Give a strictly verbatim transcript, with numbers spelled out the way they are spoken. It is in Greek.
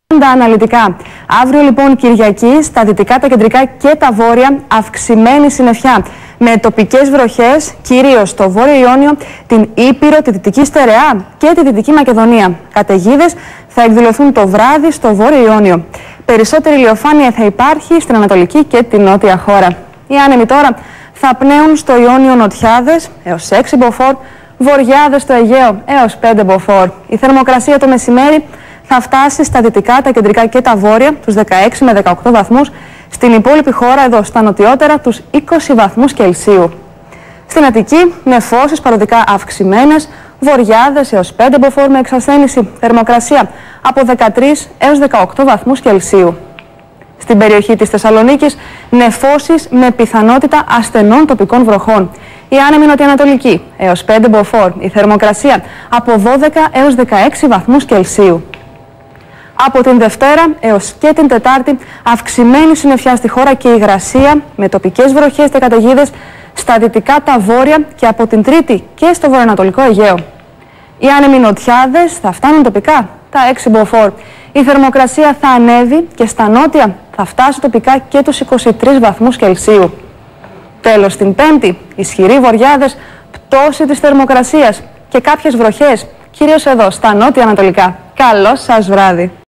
Αναλυτικά. Αύριο λοιπόν Κυριακή στα δυτικά, τα κεντρικά και τα βόρεια αυξημένη συννεφιά με τοπικές βροχές κυρίως στο Βόρειο Ιόνιο, την Ήπειρο, τη Δυτική Στερεά και τη Δυτική Μακεδονία. Καταιγίδες θα εκδηλωθούν το βράδυ στο Βόρειο Ιόνιο. Περισσότερη ηλιοφάνεια θα υπάρχει στην Ανατολική και την Νότια χώρα. Οι άνεμοι τώρα θα πνέουν στο Ιόνιο νοτιάδες έως έξι μποφόρ, βορειάδες στο Αιγαίο έως πέντε μποφόρ. Η θερμοκρασία το μεσημέρι θα φτάσει στα δυτικά, τα κεντρικά και τα βόρεια τους δεκαέξι με δεκαοκτώ βαθμούς, στην υπόλοιπη χώρα εδώ στα νοτιότερα τους είκοσι βαθμούς Κελσίου. Στην Αττική νεφώσεις παροδικά αυξημένες, βορειάδες έως πέντε μποφόρ με εξασθένηση, θερμοκρασία από δεκατρείς έως δεκαοκτώ βαθμούς Κελσίου. Στην περιοχή της Θεσσαλονίκης νεφώσεις με πιθανότητα ασθενών τοπικών βροχών. Η άνεμη νοτιοανατολική έως πέντε μποφόρ, η θερμοκρασία από δώδεκα έως δεκαέξι βαθμούς Κελσίου. Από την Δευτέρα έως και την Τετάρτη αυξημένη συννεφιά στη χώρα και υγρασία με τοπικές βροχές και καταιγίδες στα δυτικά, τα βόρεια και από την Τρίτη και στο βορειοανατολικό Αιγαίο. Οι άνεμοι νοτιάδες θα φτάνουν τοπικά τα έξι μποφόρ. Η θερμοκρασία θα ανέβει και στα νότια θα φτάσει τοπικά και τους είκοσι τρεις βαθμούς Κελσίου. Τέλος, την Πέμπτη, ισχυροί βορειάδες, πτώση της θερμοκρασίας και κάποιες βροχές, κυρίως εδώ στα νότια ανατολικά. Καλό σας βράδυ!